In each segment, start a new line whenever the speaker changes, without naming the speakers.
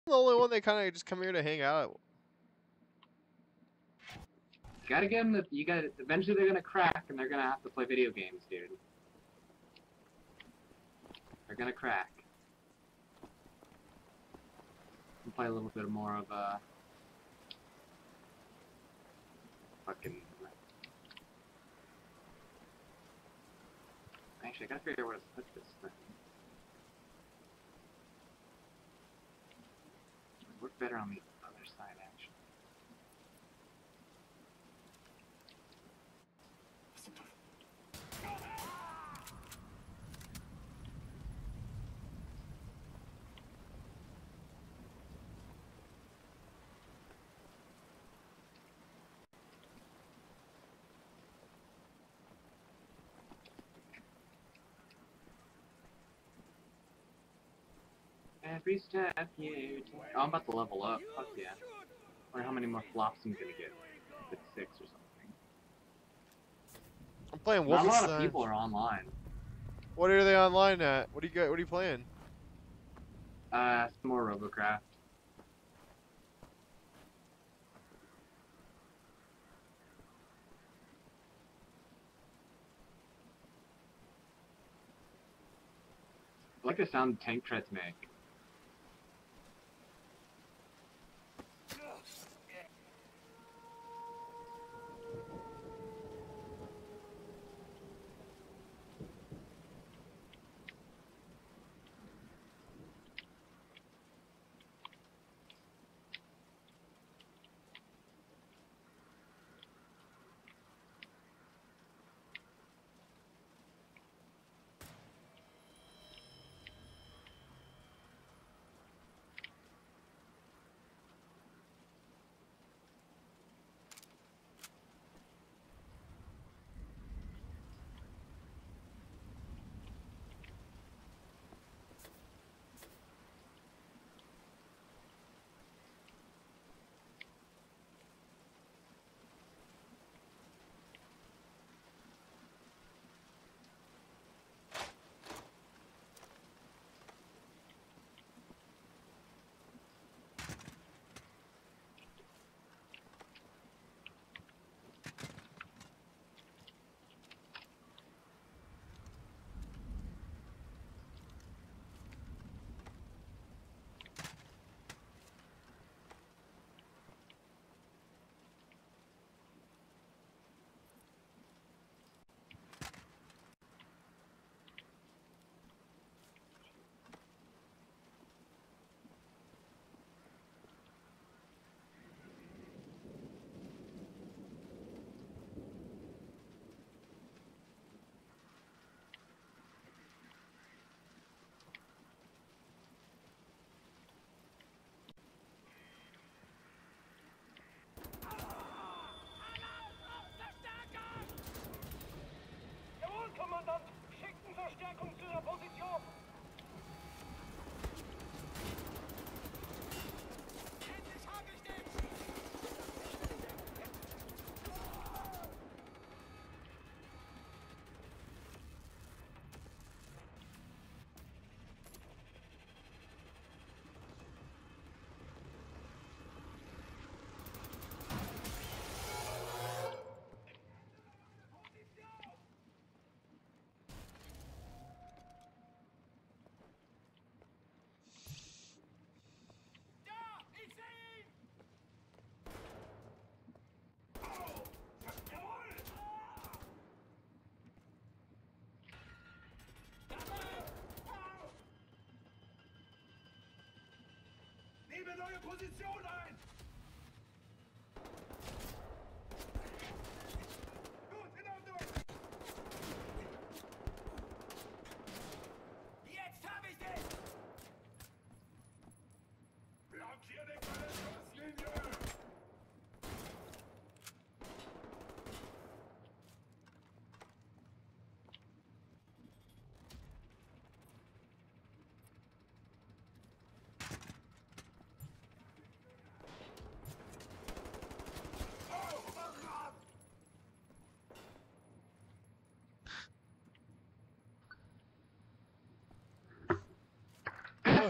the only one they kind of just come here to hang out.
Gotta get them. You got. Eventually, they're gonna crack, and they're gonna have to play video games, dude. They're gonna crack. And play a little bit more of a fucking. Actually, I gotta figure out where to put this thing. It would work better on the other side, actually. Every step you take. Oh, I'm about to level up. Fuck yeah. I wonder how many more flops I'm gonna get. If it's 6 or something.
I'm playing
Not a lot of
Wolfenstein.
people are online.
What are they online at? What do you got? What are you playing?
Some more Robocraft. I like the sound tank treads make.
Nehme neue Position ein! Gut, in Ordnung! Jetzt hab ich dich! Blockier die Verletzungslinie!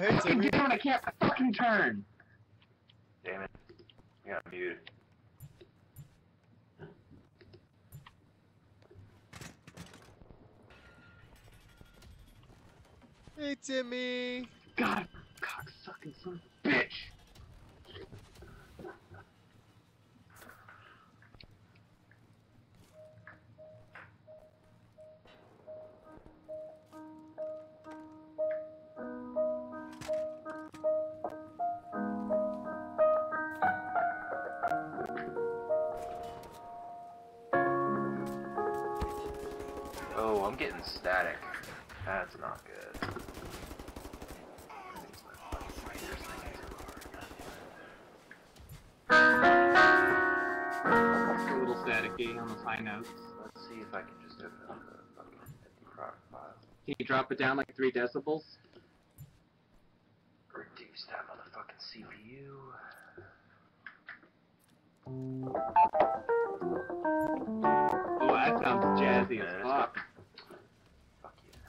hey Timmy.
Damn it, I can't fucking turn!
Damn it. You got muted.
Hey Timmy.
God, cocksucking son of a bitch!
Oh, I'm getting static. That's not good.
It's a little staticky on those high notes.
Let's see if I can just open up the fucking crock file.
Can you drop it down like 3 decibels?
Reduce that motherfucking CPU.
Oh, that sounds jazzy
Yeah,
as
it's
fuck.
Fuck yeah.